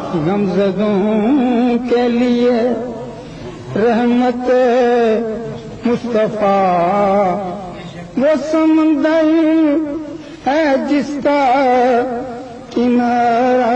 غمزدوں کے لیے رحمت مصطفیٰ وہ سمندر ہے جس کا کنارہ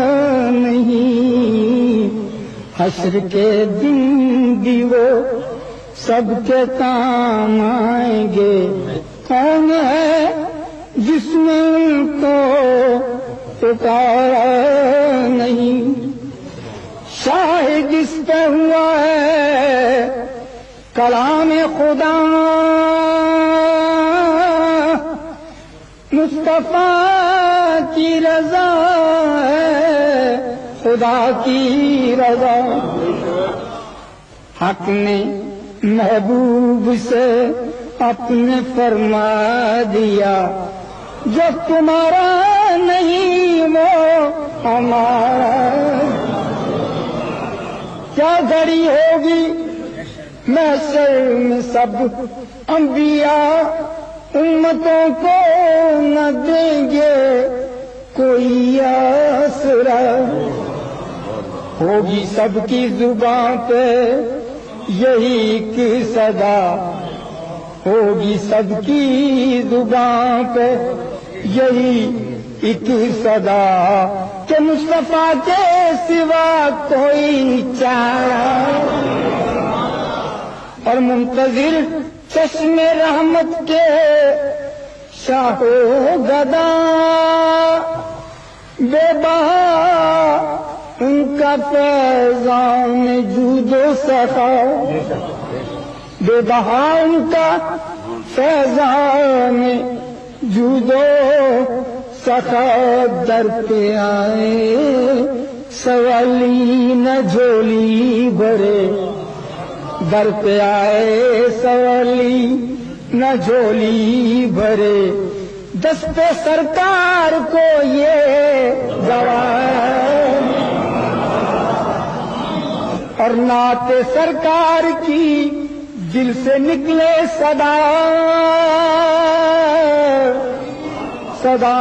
نہیں، حشر کے دن بھی وہ سب کے کام آئیں گے۔ کون ہے جس نے ان کو پکارا نہیں؟ شاہد اس پہ ہوا ہے کلام خدا، مصطفیٰ کی رضا ہے خدا کی رضا۔ حق نے محبوب سے اپنے فرما دیا، جو تمہارا نہیں وہ ہمارا۔ کیا گھڑی ہوگی محشر میں سب انبیاء امتوں کو نہ دیں گے کوئی آسرا، ہوگی سب کی زبان پہ یہی ایک صدا، ہوگی سب کی زبان پہ یہی ایک صدا کہ مصطفیٰ کے سوا کوئی چارہ، اور منتظر چشم رحمت کے شاہ و گدا، بے بہا ان کا فیضان جود و سخا، بے بہا ان کا فیضان جود و سخا، در پہ آئے سوالی نہ جھولی بھرے، در پہ آئے سوالی نہ جھولی بھرے، دست سرکار کو یہ گواہ، اور نعت سرکار کی دل سے نکلے صدا، صدا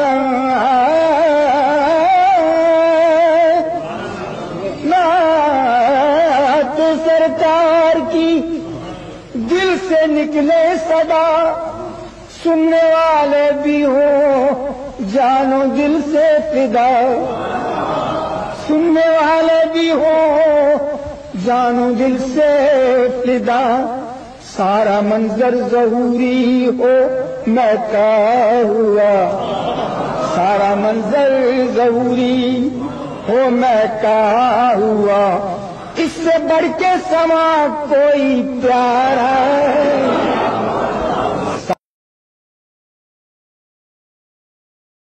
نعت سرکار کی دل سے نکلے صدا، سننے والے بھی ہوں جانو دل سے فدا، سننے والے بھی ہوں جانو دل سے فدا، سارا منظر ظہوری ہو مہکا ہوا، سارا منظر ظہوری ہو مہکا ہوا، اس سے بڑھ کے سما کوئی پیارا